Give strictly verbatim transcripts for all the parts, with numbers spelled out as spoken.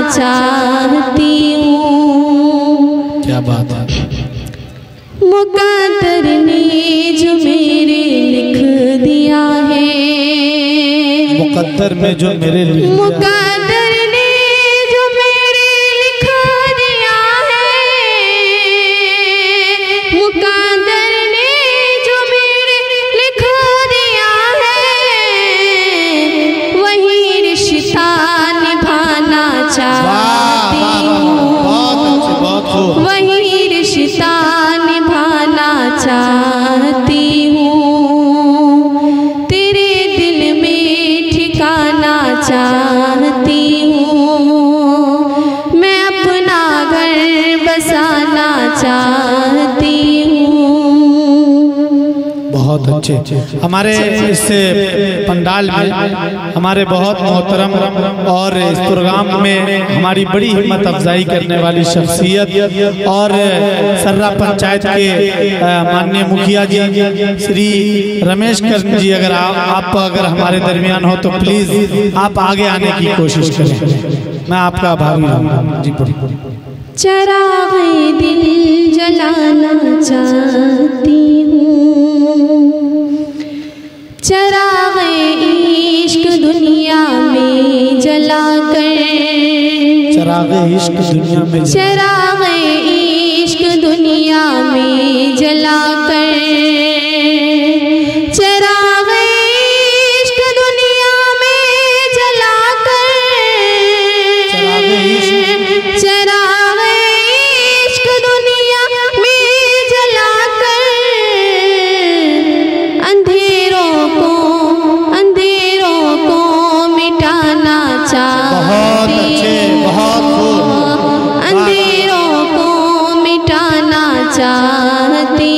चाहती हूँ। क्या बात है। मुक़द्दर ने जो मेरे लिख दिया है, मुक़द्दर में जो मेरे लिख मुक़द्दर ने जो मेरे लिख दिया है, मुक़द्दर ने जो मेरे लिख दिया है, वही रिश्ता निभाना चाहती हूँ, वही रिश्ता निभाना चाहती हूँ, तेरे दिल में ठिकाना चाहती हूँ, मैं अपना घर बसाना चाहती हूँ। बहुत अच्छे। हमारे इस पंडाल में हमारे बहुत मोहतरम और इस प्रोग्राम में हमारी बड़ी हिम्मत अफजाई करने वाली शख्सियत और सर्रा पंचायत के माननीय मुखिया जी श्री रमेश कर्ण जी, अगर आप, आप अगर हमारे दरमियान हो तो प्लीज आप आगे आने की कोशिश करें। मैं आपका आभारी हूँ जी। चराग़े दिल जलाना चाहती हूँ, चराग़े इश्क दुनिया में जलाकर, चराग़े इश्क दुनिया में चराग़े इश्क दुनिया में जलाकर, चराग़े इश्क दुनिया में जलाकर, चराग़े इश्क चराग़े इश्क दुनिया में जलाकर, अंधेरों को अंधेरों को मिटाना चाहती हूँ, अंधेरों को मिटाना चाहती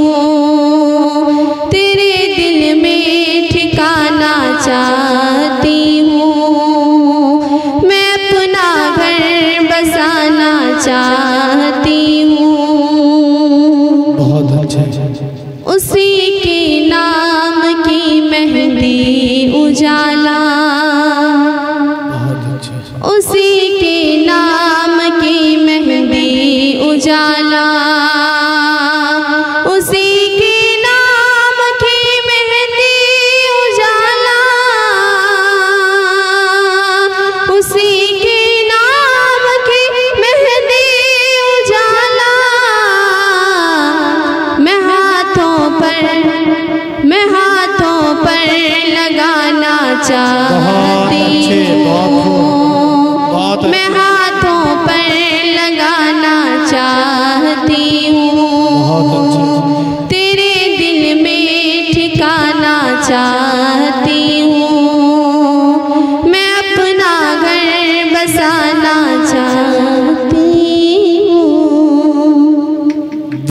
हूँ, तेरे दिल में ठिकाना चाहती हूँ, मैं अपना घर बसाना चाहती हूँ। बहुत अच्छा। उसी के नाम की मेहंदी उजाला, उसी के नाम की मेहंदी उजाला, उसी के नाम की मेहंदी उजाला, उसी के नाम की मेहंदी उजाला, मैं हाथों पर मैं हाथों पर लगाना चाहती